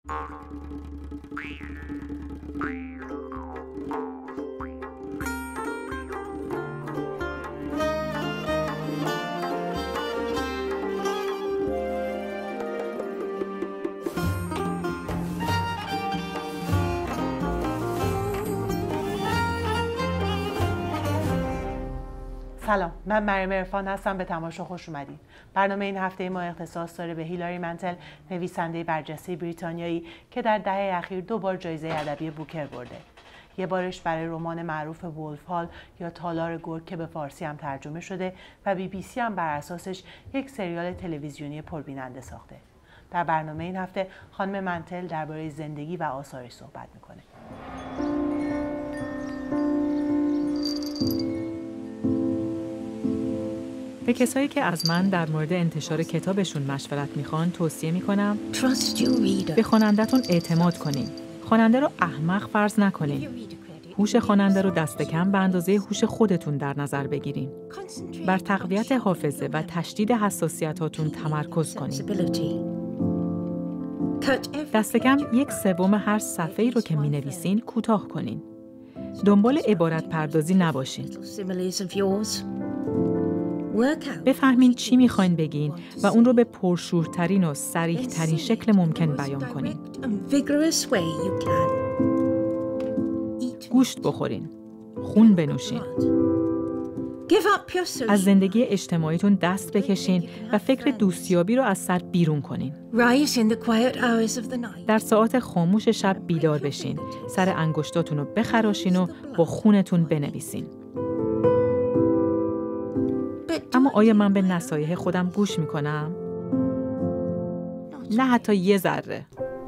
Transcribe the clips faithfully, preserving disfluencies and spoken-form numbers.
سلام، من مریم عرفان هستم. به تماشا خوش اومدین. برنامه این هفته ما اختصاص داره به هیلاری منتل، نویسنده برجسته بریتانیایی که در دهه اخیر دو بار جایزه ادبی بوکر برده. یه بارش برای رمان معروف وولف هال یا تالار گرگ که به فارسی هم ترجمه شده و بی بی سی هم بر اساسش یک سریال تلویزیونی پربیننده ساخته. در برنامه این هفته خانم منتل درباره زندگی و آثارش صحبت میکنه. به کسایی که از من در مورد انتشار کتابشون مشورت میخوان توصیه میکنم به خواننده‌تون اعتماد کنین. خواننده رو احمق فرض نکنین. هوش خواننده رو دست کم به اندازه هوش خودتون در نظر بگیرین. بر تقویت حافظه و تشدید حساسیتاتون تمرکز کنین. دست کم یک سوم هر صفحه‌ای رو که می‌نویسین کوتاه کنین. دنبال عبارت پردازی نباشین. بفهمین چی میخواین بگین و اون رو به پرشورترین و صریح‌ترین شکل ممکن بیان کنین. گوشت بخورین. خون بنوشین. از زندگی اجتماعیتون دست بکشین و فکر دوستیابی رو از سر بیرون کنین. در ساعات خاموش شب بیدار بشین. سر انگشتاتون رو بخراشین و با خونتون بنویسین. اما آیا من به نصایح خودم گوش میکنم؟ نه حتی یه ذره.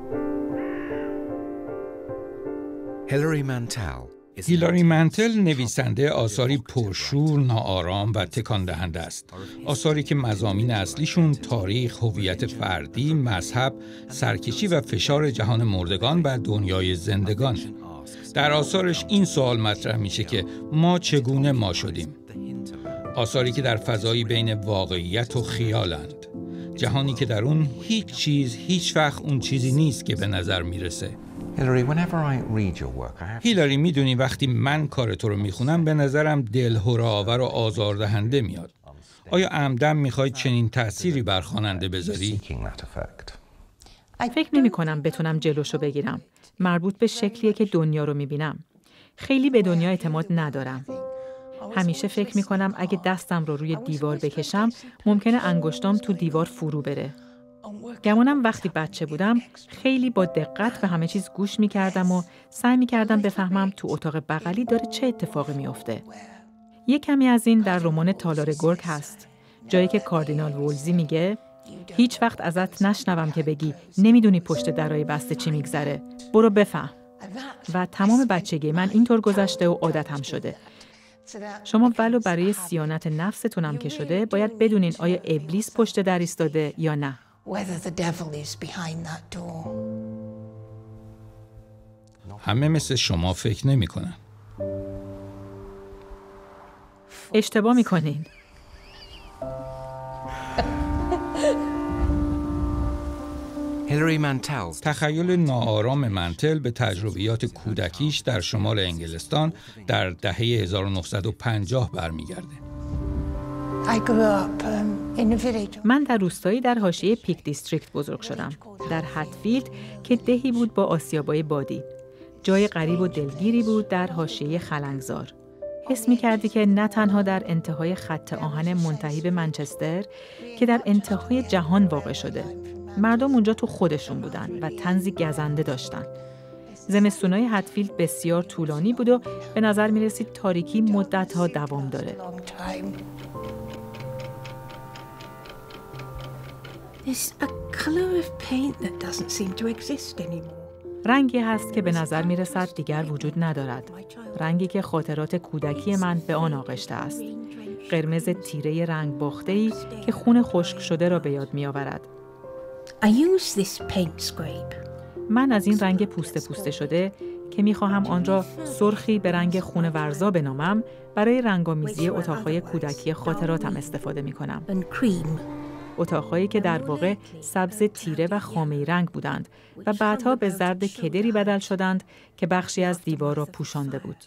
هیلاری منتل هیلاری منتل نویسنده آثاری پرشور، ناآرام و تکان دهنده است. آثاری که مضامین اصلیشون تاریخ، هویت فردی، مذهب، سرکشی و فشار جهان مردگان و دنیای زندگان. در آثارش این سوال مطرح میشه که ما چگونه ما شدیم؟ آثاری که در فضایی بین واقعیت و خیالند. جهانی که در اون هیچ چیز هیچ وقت اون چیزی نیست که به نظر میرسه. هیلاری، میدونی وقتی من کار تو رو میخونم به نظرم دلهره‌آور و آزاردهنده میاد. آیا عمدن میخوای چنین تأثیری بر خواننده بذاری؟ فکر نمی کنم بتونم جلوشو بگیرم. مربوط به شکلیه که دنیا رو میبینم. خیلی به دنیا اعتماد ندارم. همیشه فکر میکنم اگه دستم رو روی دیوار بکشم ممکنه انگشتام تو دیوار فرو بره. گمانم وقتی بچه بودم خیلی با دقت به همه چیز گوش میکردم و سعی میکردم بفهمم تو اتاق بغلی داره چه اتفاقی میفته. یه کمی از این در رمان تالار گرگ هست. جایی که کاردینال وولزی میگه هیچ وقت ازت نشنوم که بگی نمیدونی پشت درای بسته چی میگذره. برو بفهم. و تمام بچگی من اینطور گذشته و عادتم شده. شما ولو برای صیانت نفستونم که شده باید بدونین آیا ابلیس پشت در ایستاده یا نه. همه مثل شما فکر نمی کنن. اشتباه میکنین. هیلاری منتل تخیل ناآرام منتل به تجربیات کودکیش در شمال انگلستان در دهه هزار و نهصد و پنجاه برمیگرده. من در روستایی در حاشیه پیک دیستریکت بزرگ شدم. در هتفیلد که دهی بود با آسیابای بادی. جای غریب و دلگیری بود در حاشیه خلنگزار. حس می‌کردی که نه تنها در انتهای خط آهن منتهی به منچستر که در انتهای جهان واقع شده. مردم اونجا تو خودشون بودن و طنزی گزنده داشتن. زمستونای هتفیلد بسیار طولانی بود و به نظر می رسید تاریکی مدت‌ها دوام داره. رنگی هست که به نظر می رسد دیگر وجود ندارد. رنگی که خاطرات کودکی من به آن آغشته است. قرمز تیره رنگ باخته‌ای که خون خشک شده را به یاد می آورد. I use this paint scrape. من از این رنگ پوسته پوسته شده که می‌خواهم آن را سرخی به رنگ خون ورزا بنامم برای رنگامیزی اتاق‌های کودکی خاطراتم استفاده می‌کنم. اتاق‌هایی که در واقع سبز تیره و خامه‌ای رنگ بودند و بعدها به زرد کدری بدل شدند که بخشی از دیوار را پوشانده بود.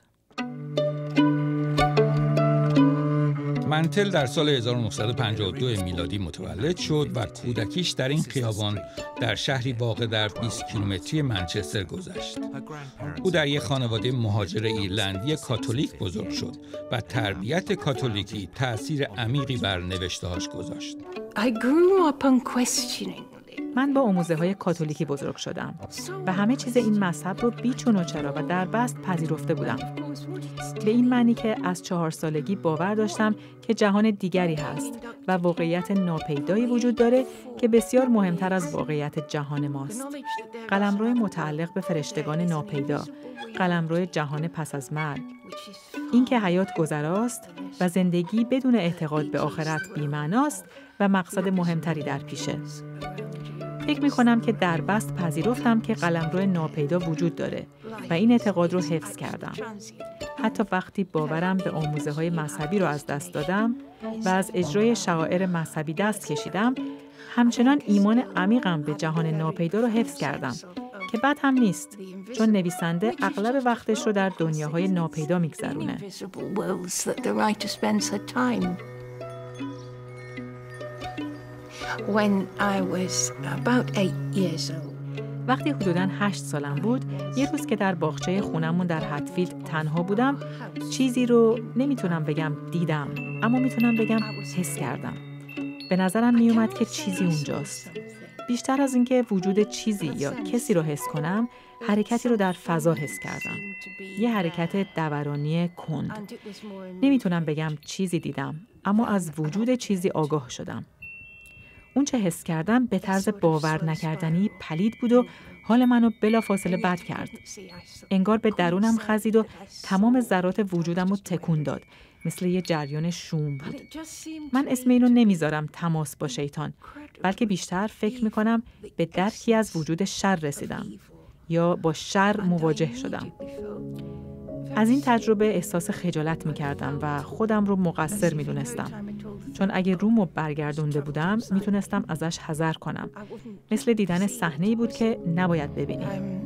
منتل در سال هزار و نهصد و پنجاه و دو میلادی متولد شد و کودکیش در این خیابان در شهری واقع در بیست کیلومتری منچستر گذشت. او در یک خانواده مهاجر ایرلندی کاتولیک بزرگ شد و تربیت کاتولیکی تأثیر عمیقی بر نوشته‌هاش گذاشت. I grew up on questioning. من با آموزه‌های کاتولیکی بزرگ شدم و همه چیز این مذهب رو بیچون و چرا و در بست پذیرفته بودم. به این معنی که از چهار سالگی باور داشتم که جهان دیگری هست و واقعیت ناپیدایی وجود داره که بسیار مهمتر از واقعیت جهان ماست. قلمرو متعلق به فرشتگان ناپیدا، قلمرو جهان پس از مرگ. این که حیات گذراست و زندگی بدون اعتقاد به آخرت بی‌معناست و مقصد مهمتری در پیشه. فکر می‌کنم که در بست پذیرفتم که قلمرو ناپیدا وجود داره و این اعتقاد رو حفظ کردم. حتی وقتی باورم به آموزه‌های مذهبی رو از دست دادم و از اجرای شعائر مذهبی دست کشیدم، همچنان ایمان عمیقم به جهان ناپیدا رو حفظ کردم که بد هم نیست، چون نویسنده اغلب وقتش رو در دنیاهای ناپیدا می‌گذرونه. When I was about eight years old. وقتی حدوداً هشت سالم بود، یه روز که در باغچه خونمون در هتفیلد تنها بودم، چیزی رو نمیتونم بگم دیدم، اما میتونم بگم حس کردم. به نظرم میومد که چیزی اونجاست. بیشتر از اینکه وجود چیزی یا کسی رو حس کنم، حرکتی رو در فضا حس کردم. یه حرکت دورانی کند. نمیتونم بگم چیزی دیدم، اما از وجود چیزی آگاه شدم. اون چه حس کردم به طرز باور نکردنی پلید بود و حال منو بلافاصله بد کرد. انگار به درونم خزید و تمام ذرات وجودم رو تکون داد، مثل یه جریان شوم بود. من اسم اینو نمیذارم تماس با شیطان، بلکه بیشتر فکر میکنم به درکی از وجود شر رسیدم یا با شر مواجه شدم. از این تجربه احساس خجالت میکردم و خودم رو مقصر میدونستم، چون اگه رومو برگردونده بودم میتونستم ازش حذر کنم. مثل دیدن صحنه‌ای بود که نباید ببینی.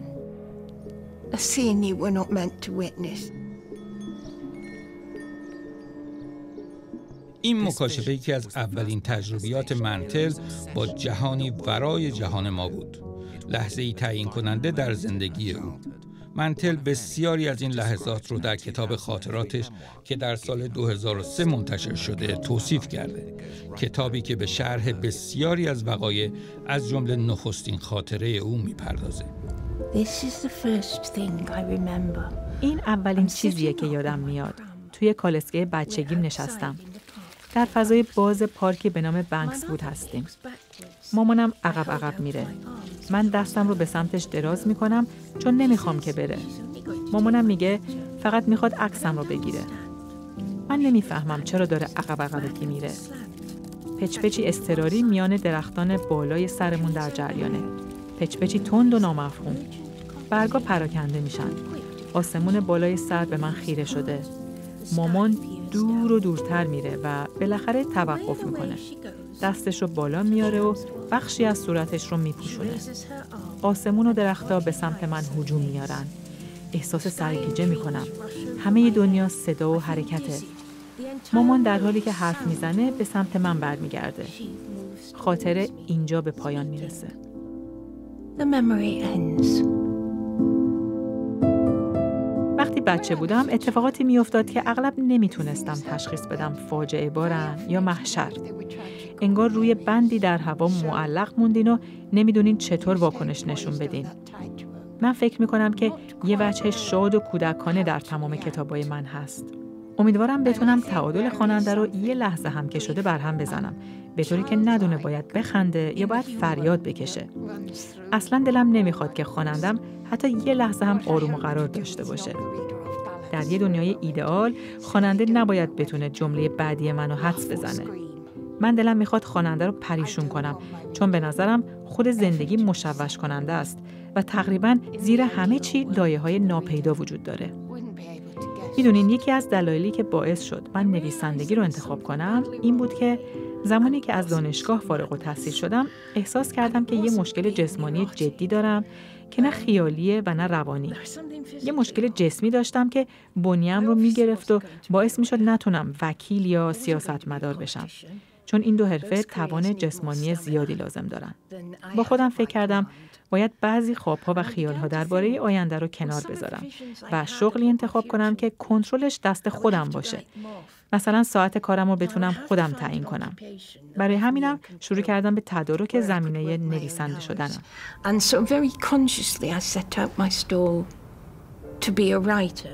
این مکاشفه یکی از اولین تجربیات منتل با جهانی ورای جهان ما بود. لحظه‌ای تعیین کننده در زندگی او. منتل بسیاری از این لحظات رو در کتاب خاطراتش که در سال دو هزار و سه منتشر شده توصیف کرده. کتابی که به شرح بسیاری از وقایع از جمله نخستین خاطره او میپردازه. این اولین چیزیه که یادم میاد. توی کالسکه بچگیم نشستم. در فضای باز پارکی به نام بنکس وود هستیم. مامانم عقب عقب میره. من دستم رو به سمتش دراز میکنم چون نمیخوام که بره. مامانم میگه فقط میخواد عکسم رو بگیره. من نمیفهمم چرا داره عقب عقبکی میره. پچپچی اضطراری میان درختان بالای سرمون در جریانه. پچپچی تند و نامفهوم. برگا پراکنده میشن. آسمون بالای سر به من خیره شده. مامان دور و دورتر میره و بالاخره توقف میکنه. دستش رو بالا میاره و بخشی از صورتش رو میپوشونه. آسمون و درخت‌ها به سمت من هجوم میارن. احساس سرگیجه میکنم. همه دنیا صدا و حرکته. مامان در حالی که حرف میزنه به سمت من برمیگرده. خاطره اینجا به پایان میرسه. The memory ends. وقتی بچه بودم اتفاقاتی میافتاد که اغلب نمیتونستم تشخیص بدم فاجعه بارن یا محشر. انگار روی بندی در هوا معلق موندین و نمیدونین چطور واکنش نشون بدین. من فکر میکنم که یه وجه شاد و کودکانه در تمام کتابای من هست. امیدوارم بتونم تعادل خواننده رو یه لحظه هم که شده برهم بزنم، به طوری که ندونه باید بخنده یا باید فریاد بکشه. اصلا دلم نمیخواد که خوانندم حتی یه لحظه هم آروم و قرار داشته باشه. در یه دنیای ایدئال خواننده نباید بتونه جمله بعدی منو حدس بزنه. من دلم میخواد خواننده رو پریشون کنم، چون به نظرم خود زندگی مشوش کننده است و تقریباً زیر همه چی لایه‌های ناپیدا وجود داره. میدونین یکی از دلایلی که باعث شد من نویسندگی رو انتخاب کنم این بود که زمانی که از دانشگاه فارغ التحصیل شدم، احساس کردم که یه مشکل جسمانی جدی دارم که نه خیالیه و نه روانی. یه مشکل جسمی داشتم که بنیه‌ام رو می‌گرفت و باعث می‌شد نتونم وکیل یا سیاستمدار بشم. چون این دو حرفه توان جسمانی زیادی لازم دارن. با خودم فکر کردم باید بعضی خواب‌ها و خیال‌ها درباره آینده رو کنار بذارم و شغلی انتخاب کنم که کنترلش دست خودم باشه. مثلا ساعت کارم رو بتونم خودم تعیین کنم. برای همینم شروع کردم به تدارک زمینه نویسنده شدنم. And so very consciously I set out my stall to be a writer.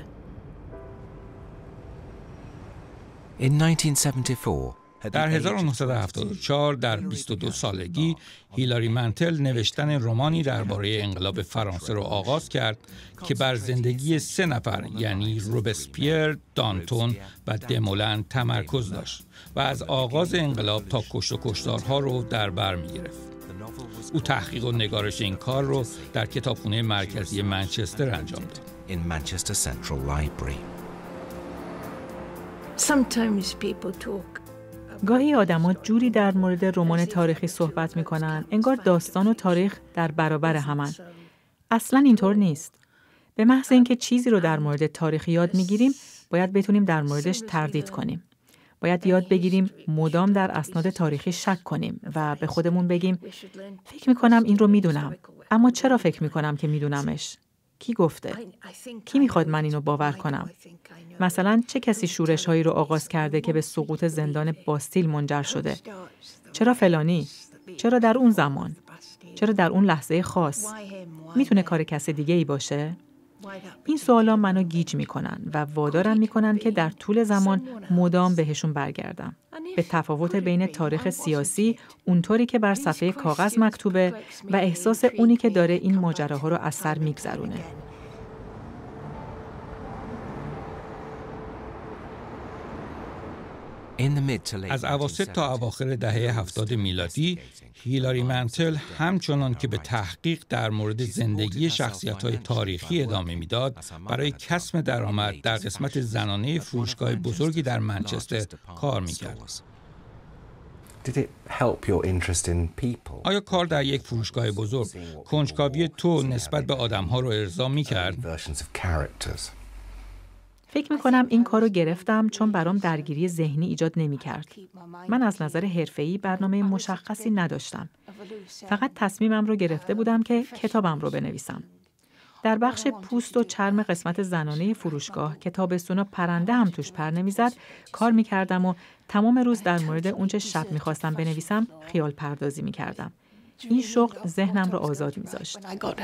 In nineteen seventy-four, در هزار و نهصد و هفتاد و چهار در بیست و دو سالگی هیلاری منتل نوشتن رمانی درباره انقلاب فرانسه را آغاز کرد که بر زندگی سه نفر یعنی روبسپیر، دانتون و دمولن تمرکز داشت و از آغاز انقلاب تا کشت و کشتارها رو در بر می‌گرفت. او تحقیق و نگارش این کار رو در کتابخانه مرکزی منچستر انجام داد. in Manchester Central Library. Sometimes people talk. گاهی آدم‌ها جوری در مورد رمان تاریخی صحبت می‌کنن انگار داستان و تاریخ در برابر همن. اصلاً اینطور نیست. به محض اینکه چیزی رو در مورد تاریخ یاد می‌گیریم، باید بتونیم در موردش تردید کنیم. باید یاد بگیریم مدام در اسناد تاریخی شک کنیم و به خودمون بگیم فکر می‌کنم این رو می‌دونم، اما چرا فکر می‌کنم که می‌دونمش؟ کی گفته؟ کی می‌خواد من اینو باور کنم؟ مثلا چه کسی شورش‌هایی رو آغاز کرده که به سقوط زندان باستیل منجر شده؟ چرا فلانی؟ چرا در اون زمان؟ چرا در اون لحظه خاص؟ میتونه کار کس دیگه ای باشه؟ این سوالا منو گیج میکنن و وادارم میکنن که در طول زمان مدام بهشون برگردم. به تفاوت بین تاریخ سیاسی، اونطوری که بر صفحه کاغذ مکتوبه و احساس اونی که داره این ماجراها رو از سر میگذرونه. از اواسط تا اواخر دهه هفتاد میلادی، هیلاری منتل همچنان که به تحقیق در مورد زندگی شخصیت‌های تاریخی ادامه میداد، برای کسب درآمد در قسمت زنانه فروشگاه بزرگی در منچستر کار میکرد. آیا کار در یک فروشگاه بزرگ کنجکاوی تو نسبت به آدم‌ها رو ارضا میکرد؟ فکر میکنم این کارو گرفتم چون برام درگیری ذهنی ایجاد نمی‌کرد. من از نظر حرفه‌ای برنامه مشخصی نداشتم. فقط تصمیمم رو گرفته بودم که کتابم رو بنویسم. در بخش پوست و چرم قسمت زنانه فروشگاه که تابستونا پرنده هم توش پر نمیزد کار میکردم و تمام روز در مورد اونچه شب میخواستم بنویسم خیال پردازی میکردم. این شغل ذهنم رو آزاد میذاشت.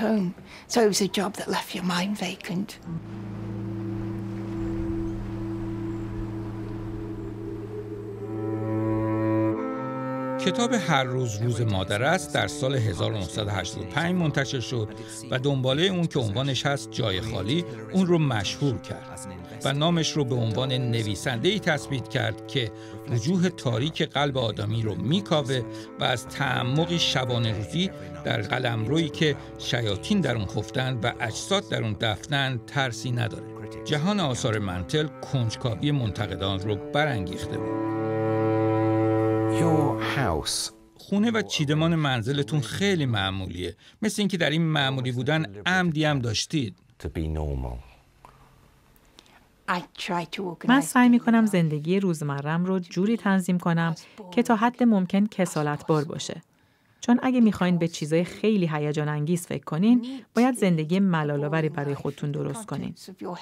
کتاب هر روز روز مادر است در سال هزار و نهصد و هشتاد و پنج منتشر شد و دنباله اون که عنوانش هست جای خالی اون رو مشهور کرد و نامش رو به عنوان نویسنده‌ای تثبیت کرد که وجوه تاریک قلب آدمی رو میکاوه و از تعمقی شبانه روزی در قلمرویی که شیاطین در اون خفتن و اجساد در اون دفنن ترسی نداره. جهان آثار منتل کنجکاوی منتقدان رو برانگیخته بود. Your house. خونه و چیدمان منزلتون خیلی معمولیه. مثل اینکه در این معمولی بودن عمدی هم داشتید. To be normal. من سعی می‌کنم زندگی روزمره‌ام رو جوری تنظیم کنم که تا حد ممکن کسالت‌بار باشه. چون اگه می‌خواین به چیزای خیلی هیجان انگیز فکر کنین، باید زندگی ملال‌آوری برای خودتون درست کنین.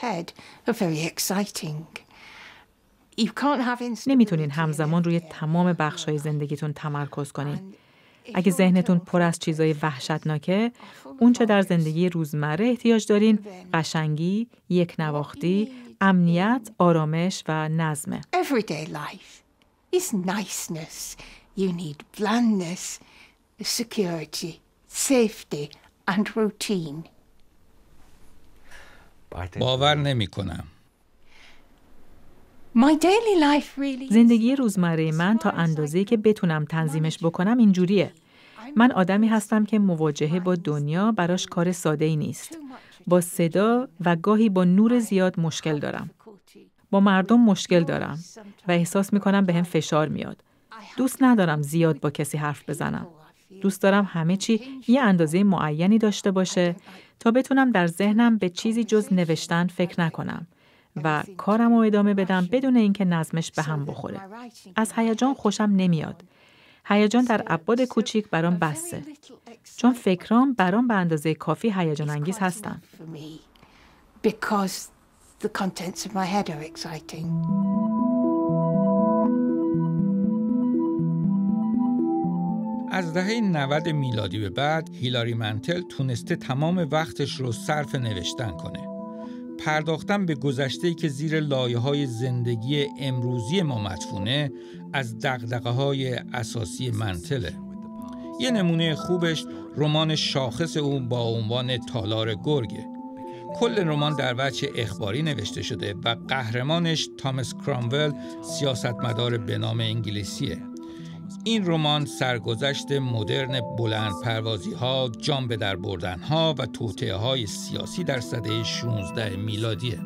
نمیتونین همزمان روی تمام بخش‌های زندگیتون تمرکز کنین. اگه ذهنتون پر از چیزای وحشتناکه، اون چه در زندگی روزمره احتیاج دارین، قشنگی، یک نواختی، امنیت، آرامش و نظمه. Everyday life is niceness. You need blandness, security, safety and routine. باور نمی‌کنم. زندگی روزمره من تا اندازه‌ای که بتونم تنظیمش بکنم اینجوریه. من آدمی هستم که مواجهه با دنیا براش کار ساده‌ای نیست. با صدا و گاهی با نور زیاد مشکل دارم. با مردم مشکل دارم و احساس می‌کنم بهم فشار میاد. دوست ندارم زیاد با کسی حرف بزنم. دوست دارم همه چی یه اندازه معینی داشته باشه تا بتونم در ذهنم به چیزی جز نوشتن فکر نکنم و کارم رو ادامه بدم بدون اینکه نظمش به هم بخوره. از هیجان خوشم نمیاد. هیجان در ابعاد کوچیک برام بسه. چون فکرام برام به اندازه کافی هیجان انگیز هستن. Because the contents of my head are exciting. از دهه نود میلادی به بعد هیلاری منتل تونسته تمام وقتش رو صرف نوشتن کنه. پرداختن به گذشته‌ای که زیر لایه‌های زندگی امروزی ما مدفونه از دغدغه‌های اساسی منتله. یه نمونه خوبش رمان شاخص او با عنوان تالار گرگه. کل رمان در وجه اخباری نوشته شده و قهرمانش تامس کرامول سیاستمدار به نام انگلیسیه. این رمان سرگذشت مدرن بلند پروازی ها، جان به در بردن ها و توطئه های سیاسی در سده شانزده میلادیه.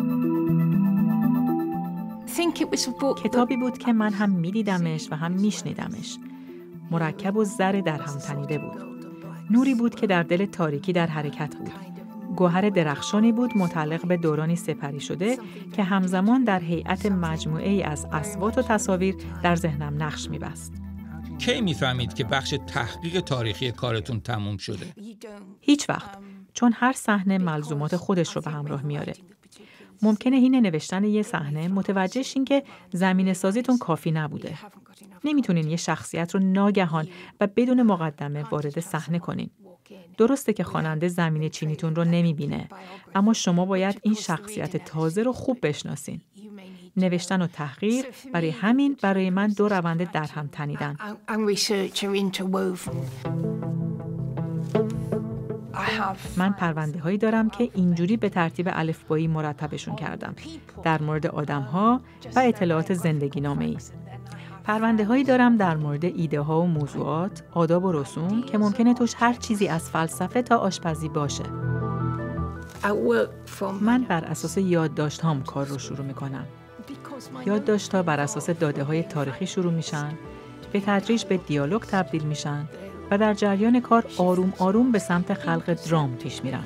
کتابی بود که من هم میدیدمش و هم میشنیدمش. مرکب و زر در هم تنیده بود. نوری بود که در دل تاریکی در حرکت بود. گوهر درخشانی بود متعلق به دورانی سپری شده که همزمان در هیئت مجموعه‌ای از اصوات و تصاویر در ذهنم نقش می‌بست. کی می‌فهمید که بخش تحقیق تاریخی کارتون تموم شده؟ هیچ وقت، چون هر صحنه ملزومات خودش رو به همراه میاره. ممکنه حین نوشتن یه صحنه متوجه شین که زمینه سازیتون کافی نبوده. نمیتونین یه شخصیت رو ناگهان و بدون مقدمه وارد صحنه کنین. درسته که خواننده زمینه چینیتون رو نمیبینه، اما شما باید این شخصیت تازه رو خوب بشناسین. نوشتن و تحقیق برای همین برای من دو روند در هم تنیدن. من پرونده هایی دارم که اینجوری به ترتیب الفبایی مرتبشون کردم. در مورد آدم ها و اطلاعات زندگی نامه ای. پرونده هایی دارم در مورد ایده ها و موضوعات، آداب و رسوم که ممکنه توش هر چیزی از فلسفه تا آشپزی باشه. من بر اساس یادداشت هام کار رو شروع میکنم. یادداشت ها بر اساس داده های تاریخی شروع میشن، به تدریج به دیالوگ تبدیل میشن و در جریان کار آروم آروم به سمت خلق درام پیش میرن.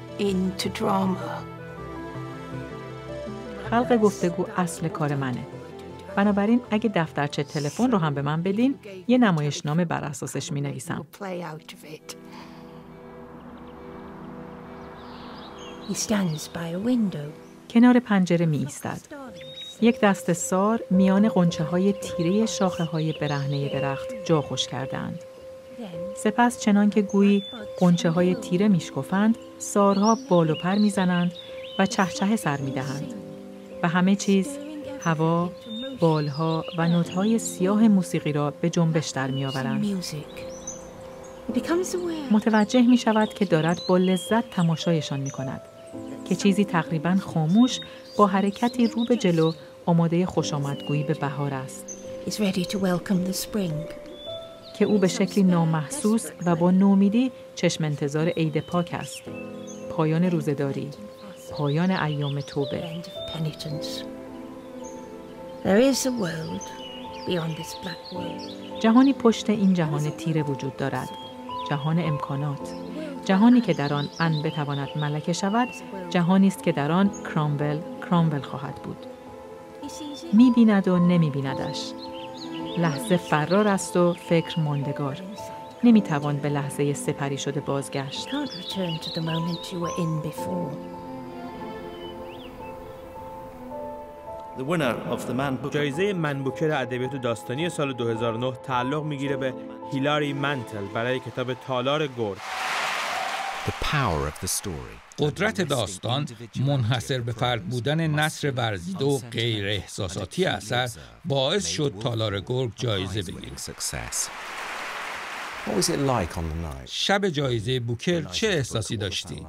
خلق گفتگو اصل کار منه. بنابراین اگه دفترچه تلفن رو هم به من بدین، یه نمایشنامه بر اساسش می نویسم. کنار پنجره می ایستد. یک دست سار میان غنچه های تیره شاخه های برهنه درخت جا خوش کردند. سپس چنان که گویی غنچه های تیره می شکفند، سارها بال و پر می زنند و چهچه سر می دهند. و همه چیز، هوا، بالها و نوت‌های سیاه موسیقی را به جنبش در می‌آورند. متوجه می‌شود که دارد با لذت تماشایشان می‌کند، که چیزی تقریباً خاموش با حرکتی رو به جلو آماده خوشامدگویی به بهار است. که او به شکلی نامحسوس و با نومیدی چشم انتظار عید پاک است. پایان روزه‌داری، پایان ایام توبه. جهانی پشت این جهان تیره وجود دارد. جهان امکانات. جهانی که در آن ان بتواند ملکه شود، جهانی است که در آن کرامول کرامول خواهد بود. می‌بیند و نمی‌بیندش. لحظه فرار است و فکر ماندگار. نمی‌توان به لحظه سپری شده بازگشت. جایزه من بوکر ادبیات داستانی سال دو هزار و نه تعلق میگیره به هیلاری منتل برای کتاب تالار گرگ. قدرت داستان منحصر به فرد بودن نثر ورزیده و غیر احساساتی اثر باعث شد تالار گرگ جایزه بگیره. شب جایزه بوکر چه احساسی داشتی؟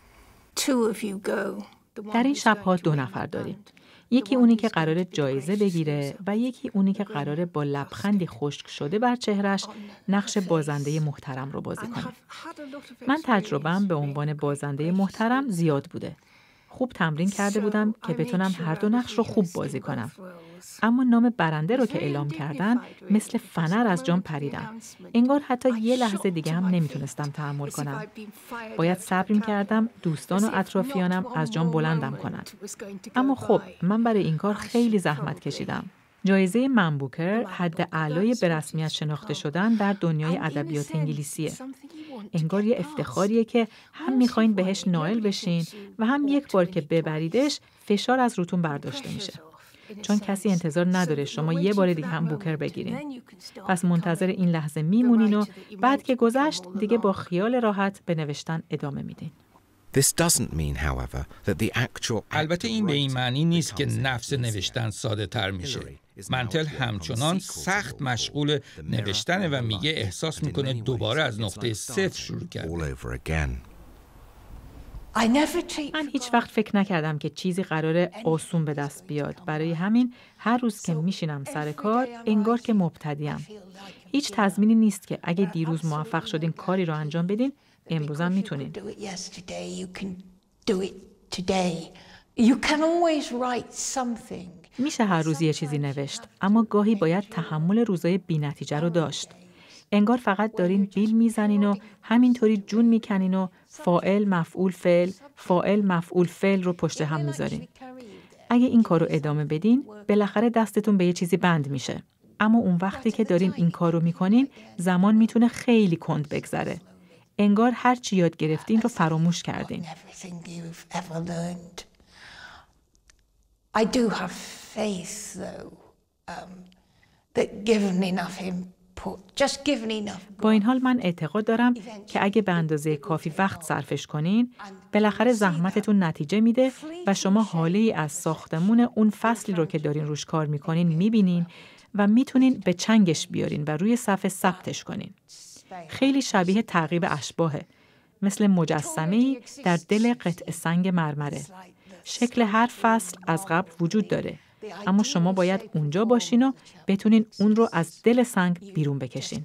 در این شب‌ها دو نفر داریم. یکی اونی که قراره جایزه بگیره و یکی اونی که قراره با لبخندی خشک شده بر چهرش نقش بازنده محترم رو بازی کنه. من تجربه‌ام به عنوان بازنده محترم زیاد بوده. خوب تمرین کرده بودم که بتونم هر دو نقش رو خوب بازی کنم. اما نام برنده رو که اعلام کردن مثل فنر از جام پریدم. انگار حتی یه لحظه دیگه هم نمیتونستم تحمل کنم. باید صبر می‌کردم دوستان و اطرافیانم از جام بلندم کنن. اما خب من برای این کار خیلی زحمت کشیدم. جایزه من بوکر حد اعلای به رسمیت شناخته شدن در دنیای ادبیات انگلیسیه. انگار یه افتخاریه که هم میخواین بهش نائل بشین و هم یک بار که ببریدش فشار از روتون برداشته میشه. چون کسی انتظار نداره شما یه بار دیگه هم بوکر بگیرین. پس منتظر این لحظه میمونین و بعد که گذشت دیگه با خیال راحت به نوشتن ادامه میدین. This doesn't mean, however, that the actual البته این به این معنی نیست که نفس نوشتن ساده تر میشه. منتل همچنان سخت مشغول نوشتنه و میگه احساس میکنه دوباره از نقطه صفر شروع کرده. all over again. من هیچ وقت فکر نکردم که چیزی قراره آسون به دست بیاد. برای همین هر روز که میشینم سر کار انگار که مبتدیم. هیچ تضمینی نیست که اگه دیروز موفق شدین کاری رو انجام بدین امروز هم میتونین. میشه هر روز یه چیزی نوشت، اما گاهی باید تحمل روزای بی نتیجه رو داشت. انگار فقط دارین بیل میزنین و همینطوری جون میکنین و فاعل مفعول فعل فاعل مفعول فعل رو پشت هم میذارین. اگه این کار رو ادامه بدین بالاخره دستتون به یه چیزی بند میشه. اما اون وقتی که دارین این کار رو میکنین زمان میتونه خیلی کند بگذره. انگار هر چی یاد گرفتین رو فراموش کردین. I do have faith though um, that given enough input, just given enough. با این حال من اعتقاد دارم که اگه به اندازه کافی وقت صرفش کنین بالاخره زحمتتون نتیجه میده و شما حالی از ساختمون اون فصلی رو که دارین روش کار میکنین میبینین و میتونین به چنگش بیارین و روی صفحه ثبتش کنین. خیلی شبیه تعقیب اشباهه، مثل مجسمه‌ای در دل قطعه سنگ مرمره. شکل هر فصل از قبل وجود داره، اما شما باید اونجا باشین و بتونین اون رو از دل سنگ بیرون بکشین.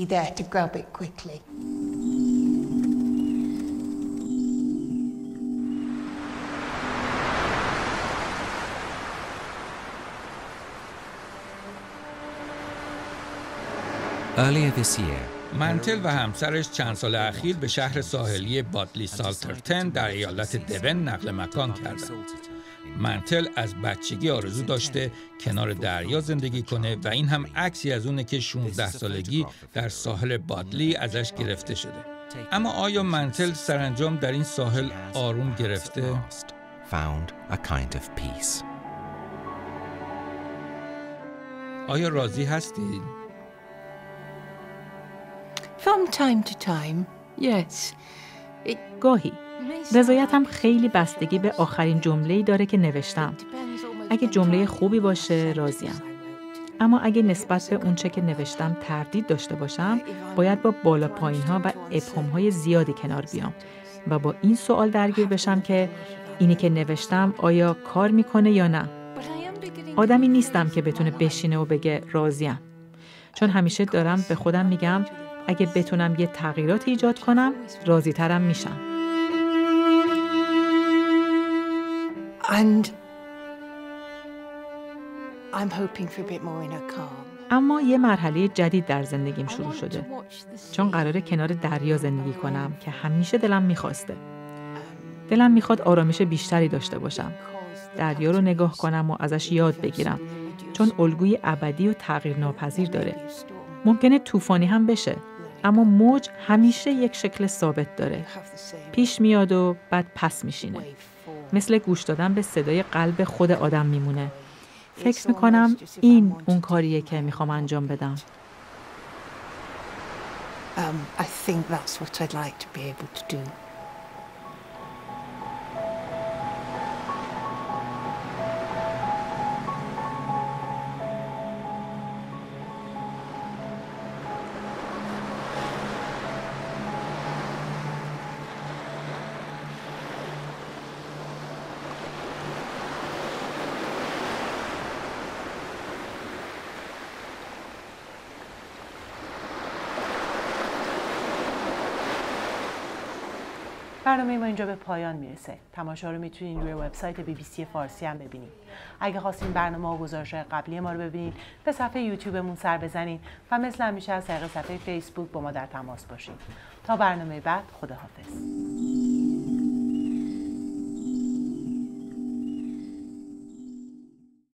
Earlier this year, منتل و همسرش چند سال اخیر به شهر ساحلی بادلی سالترتن در ایالت دون نقل مکان کردند. منتل از بچگی آرزو داشته کنار دریا زندگی کنه و این هم عکسی از اونه که شانزده سالگی در ساحل بادلی ازش گرفته شده. اما آیا منتل سرانجام در این ساحل آروم گرفته؟ found a kind of peace. آیا راضی هستید؟ From time to time, yes. It گاهی رضایتم خیلی بستگی به آخرین جمله‌ای داره که نوشتم. اگه جمله خوبی باشه راضیم. اما اگه نسبت به اونچه که نوشتم تردید داشته باشم باید با بالا پایین‌ها و ابهام‌های زیادی کنار بیام و با این سوال درگیر بشم که اینی که نوشتم آیا کار میکنه یا نه. آدمی نیستم که بتونه بشینه و بگه راضیم، چون همیشه دارم به خودم میگم اگه بتونم یه تغییرات ایجاد کنم راضی ترم میشم. and I'm hoping for a bit more inner calm. اما یه مرحله جدید در زندگیم شروع شده، چون قراره کنار دریا زندگی کنم که همیشه دلم میخواسته. دلم میخواد آرامش بیشتری داشته باشم، دریا رو نگاه کنم و ازش یاد بگیرم، چون الگوی ابدی و تغییر ناپذیر داره. ممکنه طوفانی هم بشه، اما موج همیشه یک شکل ثابت داره. پیش میاد و بعد پس میشینه. مثل گوش دادن به صدای قلب خود آدم میمونه. فکر میکنم این اون کاریه که میخوام انجام بدم. Um, I think that's what I'd like to be able to do. برنامه ما اینجا به پایان میرسه. تماشا رو میتونید روی وبسایت بی بی سی فارسی هم ببینید. اگه خواستین برنامه و گزارش‌های قبلی ما رو ببینید، به صفحه یوتیوبمون سر بزنید و مثل همیشه از طریق صفحه فیسبوک با ما در تماس باشید. تا برنامه بعد، خداحافظ.